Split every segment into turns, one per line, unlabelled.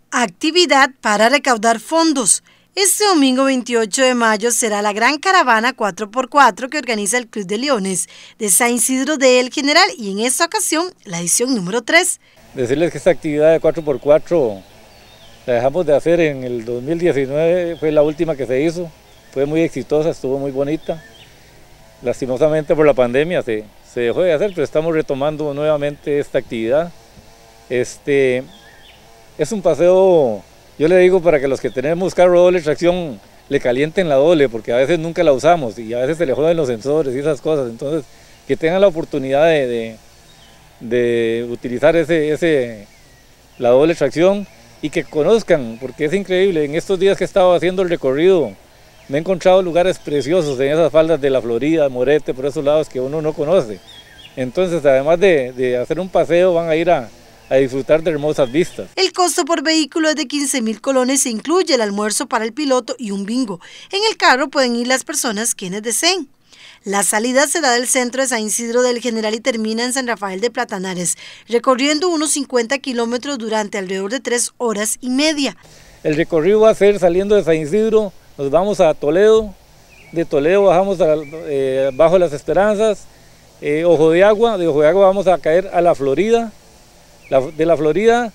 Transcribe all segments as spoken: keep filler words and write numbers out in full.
Actividad para recaudar fondos. Este domingo veintiocho de mayo será la gran caravana cuatro por cuatro que organiza el Club de Leones de San Isidro de El General y en esta ocasión la edición número tres.
Decirles que esta actividad de cuatro por cuatro la dejamos de hacer en el dos mil diecinueve, fue la última que se hizo, fue muy exitosa, estuvo muy bonita. Lastimosamente por la pandemia se, se dejó de hacer, pero estamos retomando nuevamente esta actividad. Este, es un paseo, yo le digo, para que los que tenemos carro doble tracción le calienten la doble, porque a veces nunca la usamos y a veces se le joden los sensores y esas cosas. Entonces, que tengan la oportunidad de, de, de utilizar ese, ese, la doble tracción y que conozcan, porque es increíble. En estos días que he estado haciendo el recorrido, me he encontrado lugares preciosos en esas faldas de la Florida, Morete, por esos lados que uno no conoce. Entonces, además de, de hacer un paseo, van a ir a a disfrutar de hermosas vistas.
El costo por vehículo es de quince mil colones e incluye el almuerzo para el piloto y un bingo. En el carro pueden ir las personas quienes deseen. La salida será del centro de San Isidro del General y termina en San Rafael de Platanares, recorriendo unos cincuenta kilómetros durante alrededor de tres horas y media.
El recorrido va a ser saliendo de San Isidro, nos vamos a Toledo, de Toledo bajamos a, eh, bajo Las Esperanzas, eh, Ojo de Agua, de Ojo de Agua vamos a caer a la Florida. La, de la Florida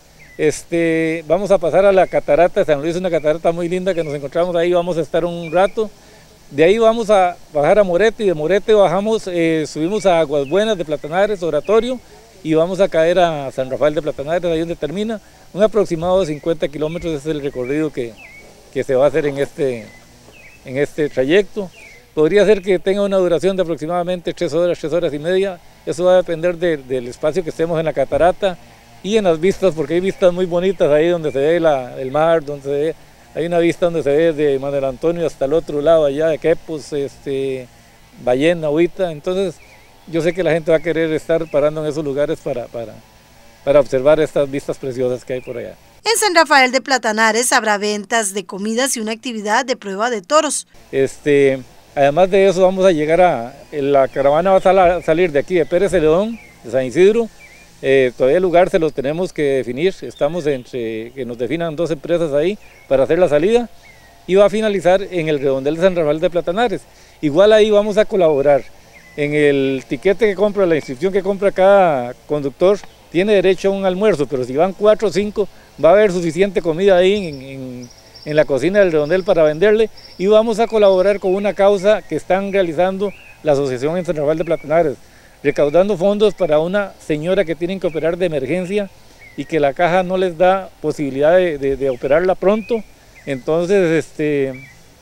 este, vamos a pasar a la catarata de San Luis, una catarata muy linda que nos encontramos ahí, vamos a estar un rato. De ahí vamos a bajar a Morete y de Morete bajamos, eh, subimos a Aguas Buenas de Platanares, Oratorio, y vamos a caer a San Rafael de Platanares, ahí donde termina. Un aproximado de cincuenta kilómetros es el recorrido que, que se va a hacer en este, en este trayecto. Podría ser que tenga una duración de aproximadamente tres horas, tres horas y media. Eso va a depender de, del espacio que estemos en la catarata y en las vistas, porque hay vistas muy bonitas ahí donde se ve la, el mar, donde se ve, hay una vista donde se ve de Manuel Antonio hasta el otro lado allá de Quepos, este, Ballena, Huita. Entonces yo sé que la gente va a querer estar parando en esos lugares para, para, para observar estas vistas preciosas que hay por allá.
En San Rafael de Platanares habrá ventas de comidas y una actividad de prueba de toros.
Este, además de eso vamos a llegar a, la caravana va a salir de aquí de Pérez Celedón, de San Isidro. Eh, todavía el lugar se lo tenemos que definir, estamos entre que nos definan dos empresas ahí para hacer la salida y va a finalizar en el redondel de San Rafael de Platanares. Igual ahí vamos a colaborar. En el tiquete que compra, la inscripción que compra cada conductor, tiene derecho a un almuerzo, pero si van cuatro o cinco va a haber suficiente comida ahí en, en, en la cocina del redondel para venderle, y vamos a colaborar con una causa que están realizando la asociación en San Rafael de Platanares, recaudando fondos para una señora que tienen que operar de emergencia y que la caja no les da posibilidad de, de, de operarla pronto. Entonces este,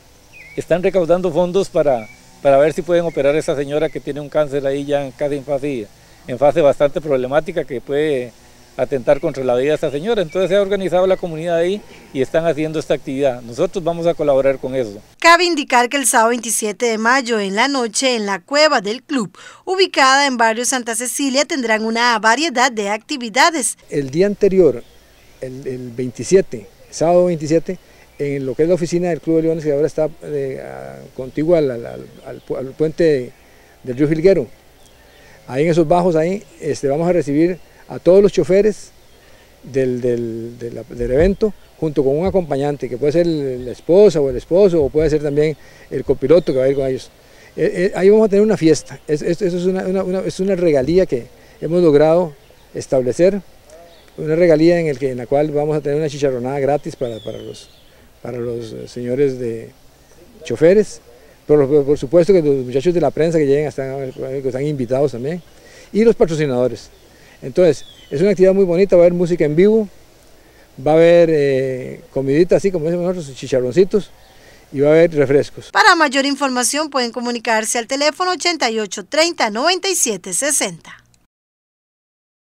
están recaudando fondos para, para ver si pueden operar a esa señora que tiene un cáncer ahí ya en casi en fase, en fase bastante problemática que puede atentar contra la vida de esta señora. Entonces se ha organizado la comunidad ahí y están haciendo esta actividad. Nosotros vamos a colaborar con eso.
Cabe indicar que el sábado veintisiete de mayo en la noche en la cueva del club, ubicada en barrio Santa Cecilia, tendrán una variedad de actividades.
El día anterior, el, el veintisiete, sábado veintisiete, en lo que es la oficina del Club de Leones, que ahora está eh, contigua al, al, al, al puente de, del río Jilguero, ahí en esos bajos ahí este, vamos a recibir a todos los choferes del, del, de la, del evento, junto con un acompañante, que puede ser la esposa o el esposo, o puede ser también el copiloto que va a ir con ellos. Eh, eh, ahí vamos a tener una fiesta, es, es, eso es una, una, una, es una regalía que hemos logrado establecer, una regalía en, el que, en la cual vamos a tener una chicharronada gratis para, para, los, para los señores de choferes, pero por, por supuesto que los muchachos de la prensa que lleguen están, que están invitados también, y los patrocinadores. Entonces, es una actividad muy bonita, va a haber música en vivo, va a haber eh, comidita así como decimos nosotros, chicharroncitos, y va a haber refrescos.
Para mayor información pueden comunicarse al teléfono ochenta y ocho, treinta, noventa y siete, sesenta.